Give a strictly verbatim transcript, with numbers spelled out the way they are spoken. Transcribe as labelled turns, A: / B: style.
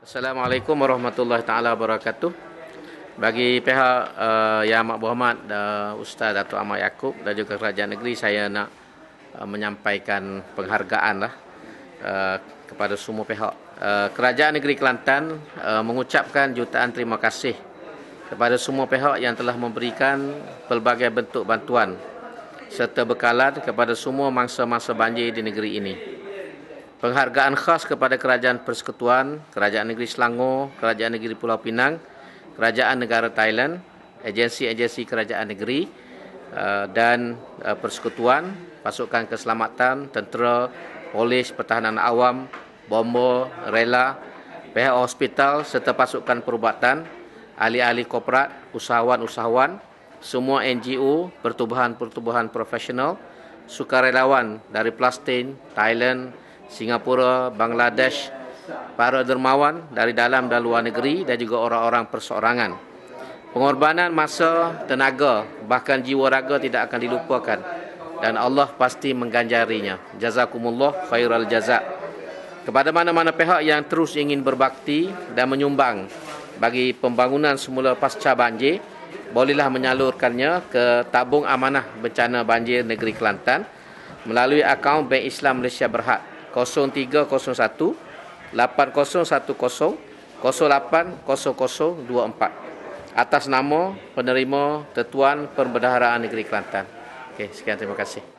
A: Assalamualaikum warahmatullahi taala wabarakatuh. Bagi pihak uh, Yang Amat Berhormat uh, Ustaz Datuk Ahmad Yaakob dan juga Kerajaan Negeri, saya nak uh, menyampaikan penghargaan lah uh, kepada semua pihak. Uh, Kerajaan Negeri Kelantan uh, mengucapkan jutaan terima kasih kepada semua pihak yang telah memberikan pelbagai bentuk bantuan serta bekalan kepada semua mangsa-mangsa banjir di negeri ini. Penghargaan khas kepada Kerajaan Persekutuan, Kerajaan Negeri Selangor, Kerajaan Negeri Pulau Pinang, Kerajaan Negara Thailand, agensi-agensi Kerajaan Negeri uh, dan uh, Persekutuan, Pasukan Keselamatan, Tentera, Polis, Pertahanan Awam, Bomber, Rela, pihak hospital serta pasukan perubatan, ahli-ahli korporat, usahawan-usahawan, semua N G O, pertubuhan-pertubuhan profesional, sukarelawan dari Palestin, Thailand, Singapura, Bangladesh, para dermawan dari dalam dan luar negeri dan juga orang-orang perseorangan. Pengorbanan masa, tenaga, bahkan jiwa raga tidak akan dilupakan dan Allah pasti mengganjarinya. Jazakumullah khairal jazak. Kepada mana-mana pihak yang terus ingin berbakti dan menyumbang bagi pembangunan semula pasca banjir, bolehlah menyalurkannya ke Tabung Amanah Bencana Banjir Negeri Kelantan melalui akaun Bank Islam Malaysia Berhad kosong tiga kosong satu lapan kosong satu kosong kosong lapan kosong kosong dua empat atas nama penerima Tetuan Perbendaharaan Negeri Kelantan. Okey, sekian, terima kasih.